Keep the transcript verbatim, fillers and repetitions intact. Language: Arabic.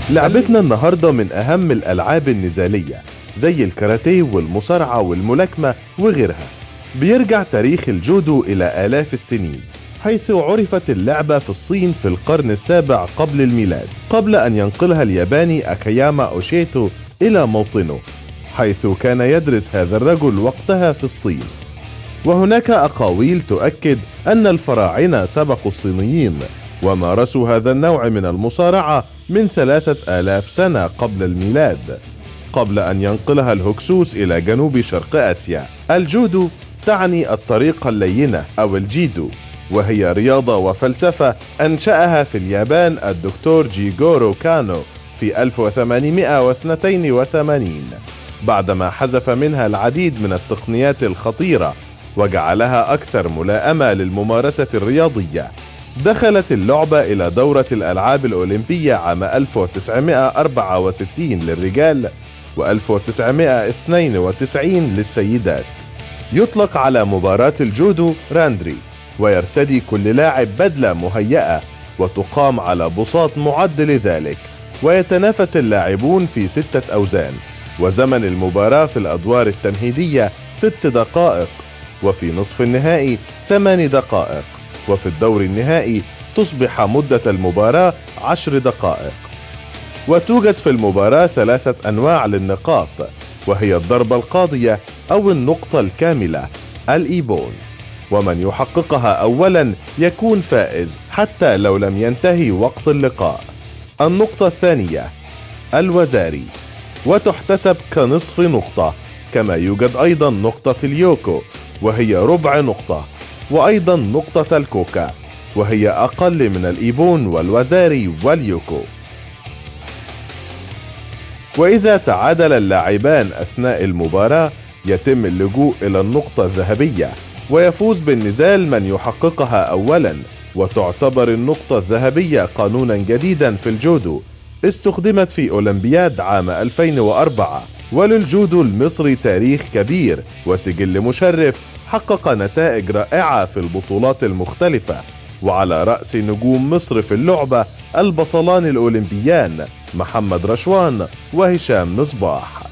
لعبتنا النهاردة من أهم الألعاب النزالية زي الكاراتيه والمصارعة والملاكمة وغيرها. بيرجع تاريخ الجودو إلى آلاف السنين، حيث عرفت اللعبة في الصين في القرن السابع قبل الميلاد، قبل أن ينقلها الياباني أكاياما أوشيتو إلى موطنه، حيث كان يدرس هذا الرجل وقتها في الصين. وهناك أقاويل تؤكد أن الفراعنة سبقوا الصينيين ومارسوا هذا النوع من المصارعة من ثلاثة آلاف سنة قبل الميلاد، قبل أن ينقلها الهكسوس إلى جنوب شرق آسيا. الجودو تعني الطريقة اللينة أو الجيدو، وهي رياضة وفلسفة أنشأها في اليابان الدكتور جيغورو كانو في ألف وثمانمائة واثنين وثمانين، بعدما حذف منها العديد من التقنيات الخطيرة وجعلها أكثر ملائمة للممارسة الرياضية. دخلت اللعبة إلى دورة الألعاب الأولمبية عام ألف وتسعمائة وأربعة وستين للرجال وألف وتسعمائة واثنين وتسعين للسيدات. يطلق على مباراة الجودو راندري، ويرتدي كل لاعب بدلة مهيئة وتقام على بساط معد لذلك، ويتنافس اللاعبون في ستة أوزان، وزمن المباراة في الأدوار التمهيدية ست دقائق، وفي نصف النهائي ثمان دقائق، وفي الدور النهائي تصبح مدة المباراة عشر دقائق. وتوجد في المباراة ثلاثة أنواع للنقاط، وهي الضربة القاضية أو النقطة الكاملة الإيبون، ومن يحققها أولا يكون فائز حتى لو لم ينتهي وقت اللقاء. النقطة الثانية الوزاري، وتحتسب كنصف نقطة، كما يوجد أيضا نقطة اليوكو وهي ربع نقطة، وأيضا نقطة الكوكا وهي أقل من الإيبون والوزاري واليوكو. وإذا تعادل اللاعبان أثناء المباراة يتم اللجوء إلى النقطة الذهبية، ويفوز بالنزال من يحققها أولا، وتعتبر النقطة الذهبية قانونا جديدا في الجودو، استخدمت في أولمبياد عام ألفين وأربعة. وللجودو المصري تاريخ كبير وسجل مشرف، حقق نتائج رائعة في البطولات المختلفة، وعلى رأس نجوم مصر في اللعبة البطلان الأولمبيان محمد رشوان وهشام مصباح.